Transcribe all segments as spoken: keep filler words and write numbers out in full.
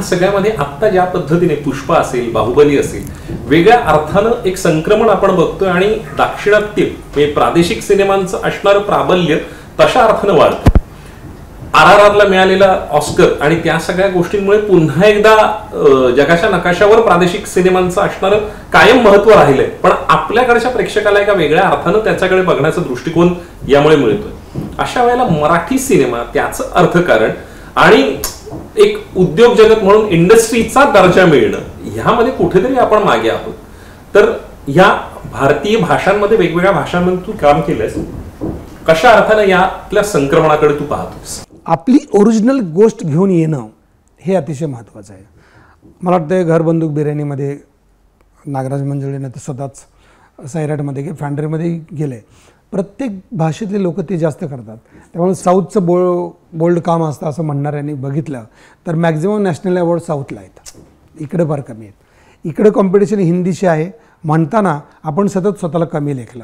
सगळ्यामध्ये आत्ता ज्या पद्धतीने पुष्पा असेल, बाहुबली असेल, वेगळ्या अर्थानं एक संक्रमण आपण बघतोय आणि दाक्षिणात्य म्हणजे प्रादेशिक सिनेमांचं असणारं प्राबल्य तशा अर्थानं वाढतं. आर आर आरला मिळालेला ऑस्कर आणि त्या सगळ्या गोष्टींमुळे पुन्हा एकदा जगाच्या नकाशावर प्रादेशिक सिनेमांचं असणारं कायम महत्व राहिलंय. पण आपल्याकडच्या प्रेक्षकाला एका वेगळ्या अर्थानं त्याच्याकडे बघण्याचा दृष्टिकोन यामुळे मिळतोय. अशा वेळेला मराठी सिनेमा, त्याचं अर्थकारण आणि एक उद्योग जगत म्हणून इंडस्ट्रीचा दर्जा मिळणं, ह्यामध्ये कुठेतरी आपण मागे आहोत. तर या भारतीय भाषांमध्ये, वेगवेगळ्या भाषांमध्ये तू काम केलंयस, कशा अर्थानं यातल्या संक्रमणाकडे तू पाहतोस? आपली ओरिजिनल गोष्ट घेऊन येणं हे अतिशय महत्त्वाचं आहे. मला वाटतं घर बंदूक बिर्याणीमध्ये नागराज मंजुळेनं तर स्वतःच सैराटमध्ये की फॅन्ड्रीमध्ये गेले. प्रत्येक भाषेतले लोक ते जास्त करतात. त्यामुळे साऊथचं बोल बोल्ड काम असतं असं म्हणणाऱ्यांनी बघितलं तर मॅक्झिमम नॅशनल अवॉर्ड साऊथला आहेत, इकडे फार कमी आहेत. इकडे कॉम्पिटिशन हिंदीशी आहे. म्हणताना आपण सतत स्वतःला कमी लेखलं.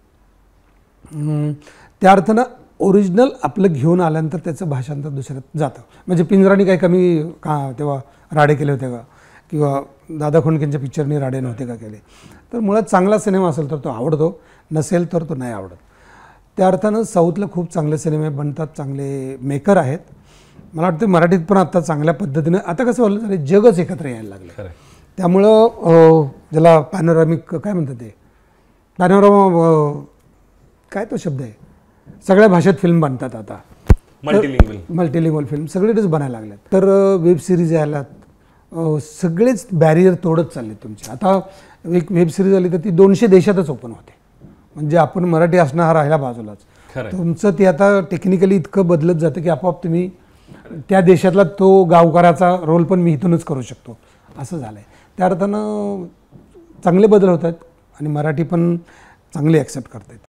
त्या अर्थानं ओरिजिनल आपलं घेऊन आल्यानंतर त्याचं भाषांतर दुसऱ्यात जातं. म्हणजे पिंजरानी काही कमी का तेव्हा राडे केले होते का, किंवा दादा खोंडकेंच्या पिक्चरनी राडे नव्हते का केले. तर मुळात चांगला सिनेमा असेल तर तो आवडतो, नसेल तर तो नाही आवडत. त्या अर्थानं साऊथला खूप चांगले सिनेमे बनतात, चांगले मेकर आहेत. मला वाटतं मराठीत पण आता चांगल्या पद्धतीनं, आता कसं झालं झालं जगच एकत्र यायला लागलं. त्यामुळं ज्याला पॅनोरामिक काय म्हणतात ते, पॅनोरामा काय तो शब्द आहे, सगळ्या भाषेत फिल्म बनतात आता, मल्टीलिंग्वल मल्टीलिंग्वल फिल्म सगळीकडेच बनायला लागल्यात. तर वेब सिरीज यायला सगळेच बॅरियर तोडत चालले तुमचे. आता एक वेब सिरीज आली तर ती दोनशे देशातच ओपन होते. म्हणजे आपण मराठी असणं हा राहिला बाजूलाच, तुमचं ते आता टेक्निकली इतकं बदलत जातं की आपोआप तुम्ही त्या देशातला तो गावकऱ्याचा रोल पण मी इथूनच करू शकतो असं झालं आहे. त्या अर्थानं चांगले बदल होत आहेत आणि मराठी पण चांगली ॲक्सेप्ट करतात.